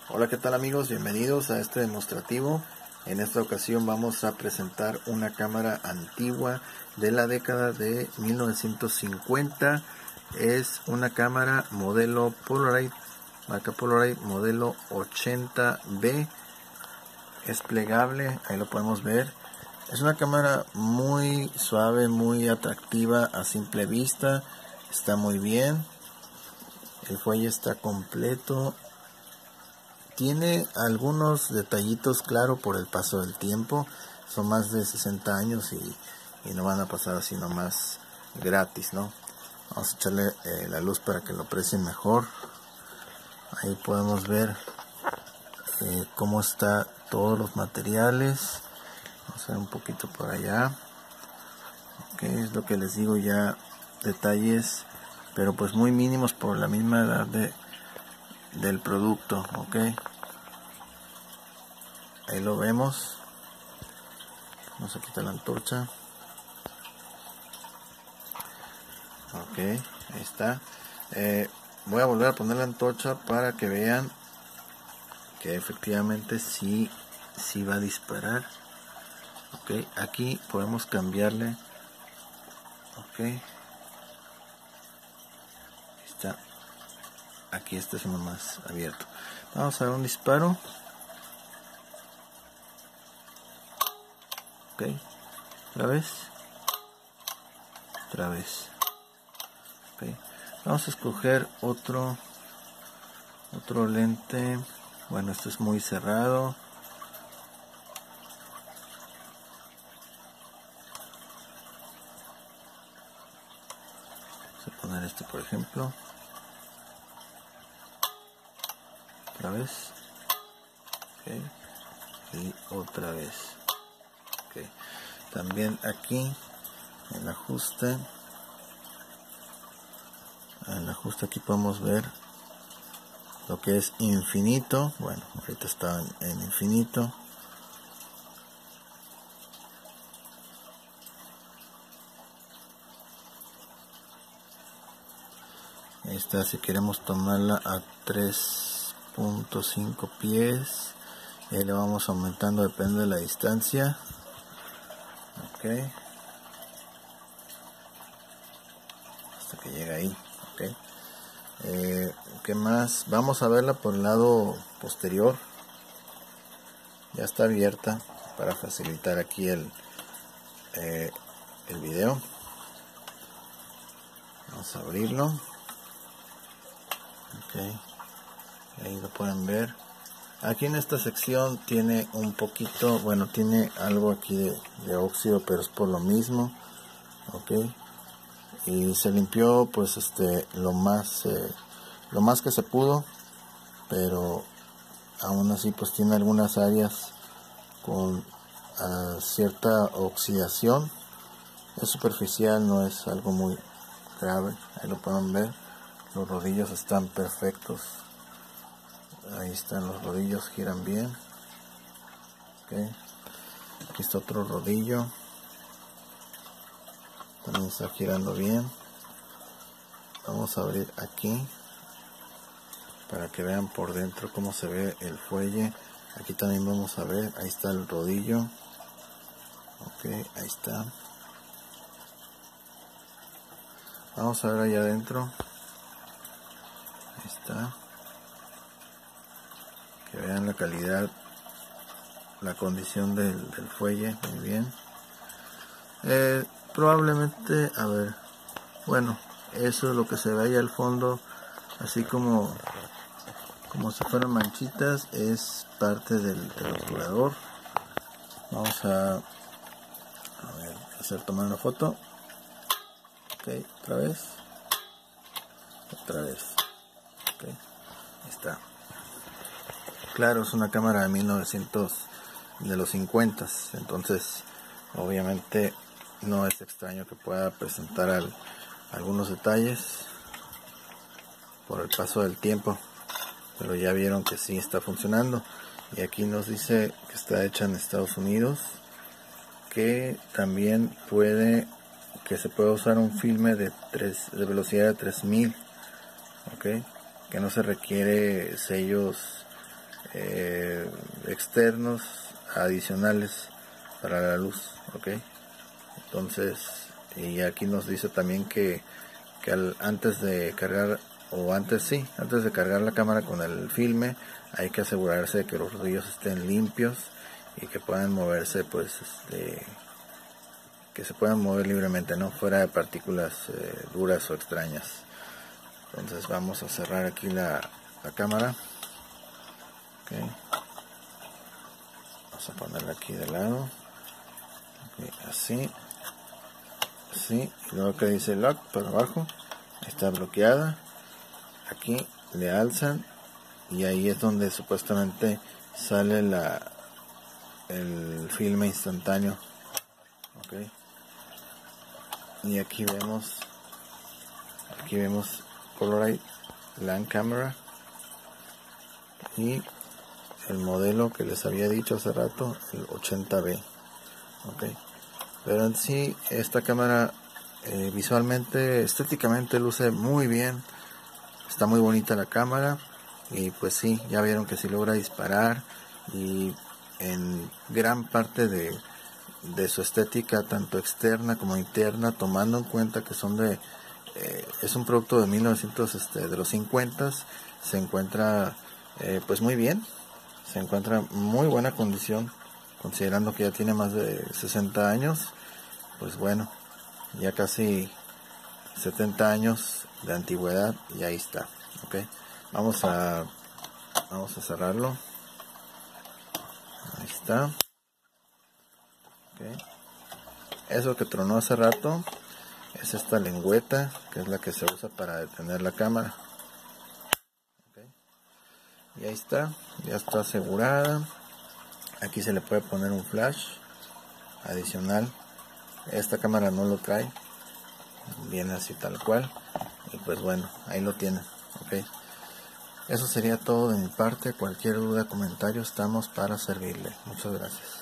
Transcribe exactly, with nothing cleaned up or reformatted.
Hola, ¿qué tal amigos? Bienvenidos a este demostrativo. En esta ocasión vamos a presentar una cámara antigua de la década de mil novecientos cincuenta. Es una cámara modelo Polaroid, marca Polaroid, modelo ochenta B. Es plegable, ahí lo podemos ver. Es una cámara muy suave, muy atractiva a simple vista. Está muy bien. El fuelle está completo. Tiene algunos detallitos, claro, por el paso del tiempo. Son más de sesenta años y, y no van a pasar así nomás gratis, ¿no? Vamos a echarle eh, la luz para que lo aprecien mejor. Ahí podemos ver eh, cómo está todos los materiales. Vamos a ver un poquito por allá. Ok, es lo que les digo, ya detalles, pero pues muy mínimos por la misma edad de, del producto. Ok, ahí lo vemos. Vamos a quitar la antorcha. Ok, ahí está. Eh, voy a volver a poner la antorcha para que vean que efectivamente sí, sí va a disparar. Ok, aquí podemos cambiarle. Ok, ahí está. Aquí este es uno más abierto. Vamos a dar un disparo. Ok, otra vez. Otra vez. Okay. Vamos a escoger otro otro lente. Bueno, esto es muy cerrado. Vamos a poner este, por ejemplo. Otra vez. Okay. Y otra vez. Okay. También aquí el ajuste. En el ajuste aquí podemos ver lo que es infinito. Bueno, ahorita está en, en infinito. Ahí está, si queremos tomarla a tres punto cinco pies. Y ahí le vamos aumentando, depende de la distancia. Ok. Hasta que llega ahí. Ok. Eh, ¿Qué más? Vamos a verla por el lado posterior. Ya está abierta para facilitar aquí el, eh, el video. Vamos a abrirlo. Ok. Ahí lo pueden ver. Aquí en esta sección tiene un poquito, bueno, tiene algo aquí de, de óxido, pero es por lo mismo. Ok. Y se limpió pues este lo más eh, lo más que se pudo, pero aún así pues tiene algunas áreas con uh, cierta oxidación. Es superficial, no es algo muy grave. Ahí lo pueden ver, los rodillos están perfectos. Ahí están los rodillos, giran bien. Okay. Aquí está otro rodillo, también está girando bien. Vamos a abrir aquí para que vean por dentro cómo se ve el fuelle. Aquí también vamos a ver, ahí está el rodillo. Ok, ahí está. Vamos a ver allá adentro. Ahí está. Que vean la calidad, la condición del, del fuelle, muy bien. Eh, probablemente, a ver, bueno, eso es lo que se ve allá al fondo, así como como si fueran manchitas, es parte del, del obturador. Vamos a, a ver, hacer tomar una foto. Ok, otra vez, otra vez. Ok, ahí está. Claro, es una cámara de mil novecientos, de los cincuenta, entonces obviamente no es extraño que pueda presentar al, algunos detalles por el paso del tiempo, pero ya vieron que sí está funcionando. Y aquí nos dice que está hecha en Estados Unidos, que también puede, que se puede usar un filme de, tres, de velocidad de tres mil, ok, que no se requiere sellos eh, externos adicionales para la luz. Ok, entonces, y aquí nos dice también que, que al, antes de cargar, o antes sí, antes de cargar la cámara con el filme, hay que asegurarse de que los rodillos estén limpios y que puedan moverse, pues, este, que se puedan mover libremente, no fuera de partículas eh, duras o extrañas. Entonces vamos a cerrar aquí la, la cámara. Okay. Vamos a ponerla aquí de lado. Okay, así. Así. Y luego que dice lock por abajo. Está bloqueada. Aquí le alzan. Y ahí es donde supuestamente sale la el filme instantáneo. Okay. Y aquí vemos. Aquí vemos Polaroid Land Camera. Y el modelo que les había dicho hace rato, el ochenta B. Okay. Pero en sí esta cámara eh, visualmente, estéticamente luce muy bien, está muy bonita la cámara. Y pues sí, ya vieron que sí logra disparar, y en gran parte de, de su estética, tanto externa como interna, tomando en cuenta que son de eh, es un producto de mil novecientos, este, de los cincuenta, se encuentra eh, pues muy bien. Se encuentra en muy buena condición, considerando que ya tiene más de sesenta años. Pues bueno, ya casi setenta años de antigüedad, y ahí está. Okay. Vamos a vamos a cerrarlo. Ahí está. Okay. Eso que tronó hace rato es esta lengüeta, que es la que se usa para detener la cámara. Okay. Y ahí está, ya está asegurada. Aquí se le puede poner un flash adicional. Esta cámara no lo trae, viene así tal cual. Y pues bueno, ahí lo tienen. Okay. Eso sería todo de mi parte. Cualquier duda, comentario, estamos para servirle. Muchas gracias.